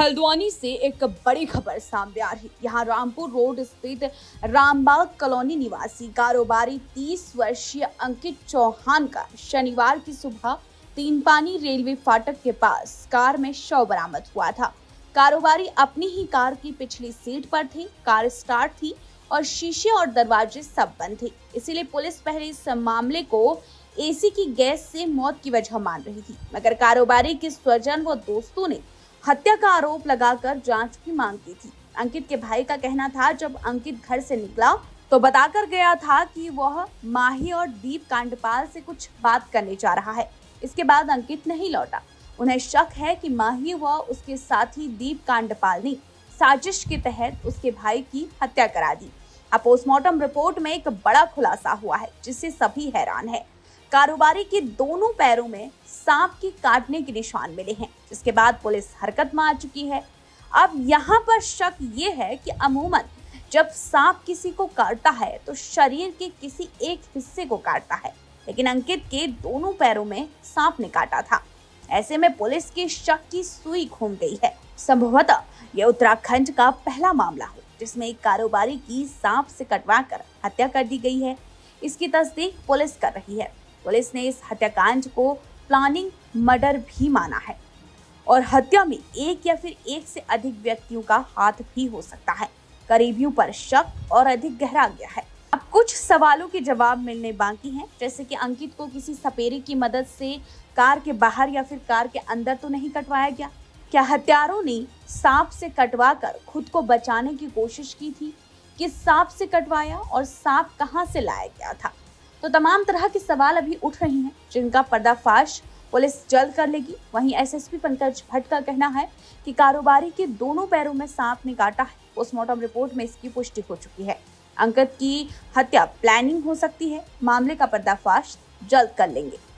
हल्द्वानी से एक बड़ी खबर सामने आ रही। यहाँ रामपुर रोड स्थित रामबाग कॉलोनी निवासी कारोबारी 30 वर्षीय अंकित चौहान का शनिवार की सुबह तीन पानी रेलवे फाटक के पास कार में शव बरामद हुआ था। कारोबारी अपनी ही कार की पिछली सीट पर थे। कार स्टार्ट थी और शीशे और दरवाजे सब बंद थे। इसीलिए पुलिस पहले इस मामले को एसी की गैस से मौत की वजह मान रही थी, मगर कारोबारी के स्वजन व दोस्तों ने हत्या का आरोप लगाकर जांच की मांग की थी। अंकित के भाई का कहना था, जब अंकित घर से निकला तो बताकर गया था कि वह माही और दीप कांडपाल से कुछ बात करने जा रहा है। इसके बाद अंकित नहीं लौटा। उन्हें शक है कि माही व उसके साथी दीप कांडपाल ने साजिश के तहत उसके भाई की हत्या करा दी। अब पोस्टमार्टम रिपोर्ट में एक बड़ा खुलासा हुआ है, जिससे सभी हैरान है। कारोबारी के दोनों पैरों में सांप के काटने के निशान मिले हैं, जिसके बाद पुलिस हरकत में आ चुकी है। अब यहाँ पर शक ये है कि अमूमन जब सांप किसी को काटता है तो शरीर के किसी एक हिस्से को काटता है, लेकिन अंकित के दोनों पैरों में सांप ने काटा था। ऐसे में पुलिस के शक की सुई घूम गई है। संभवतः यह उत्तराखंड का पहला मामला हो जिसमें एक कारोबारी की सांप से कटवाकर हत्या कर दी गई है। इसकी तस्दीक पुलिस कर रही है। पुलिस ने इस हत्याकांड को प्लानिंग मर्डर भी माना है और हत्या में एक या फिर एक से अधिक व्यक्तियों का हाथ भी हो सकता है। करीबियों पर शक और अधिक गहरा गया है। अब कुछ सवालों के जवाब मिलने बाकी हैं, जैसे कि अंकित को किसी सपेरे की मदद से कार के बाहर या फिर कार के अंदर तो नहीं कटवाया गया? क्या हत्यारों ने सांप से कटवाकर खुद को बचाने की कोशिश की थी? किस सांप से कटवाया और सांप कहां से लाया गया था? तो तमाम तरह के सवाल अभी उठ रहे हैं, जिनका पर्दाफाश पुलिस जल्द कर लेगी। वहीं एसएसपी पंकज भट्ट का कहना है कि कारोबारी के दोनों पैरों में सांप ने काटा है। पोस्टमार्टम रिपोर्ट में इसकी पुष्टि हो चुकी है। अंकित की हत्या प्लानिंग हो सकती है। मामले का पर्दाफाश जल्द कर लेंगे।